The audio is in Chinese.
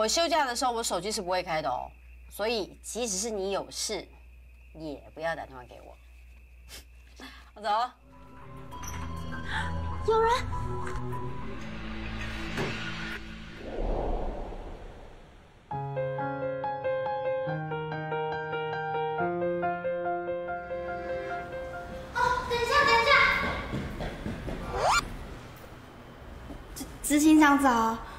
我休假的时候，我手机是不会开的哦，所以即使是你有事，也不要打电话给我。我走了。 有人。 执行长早。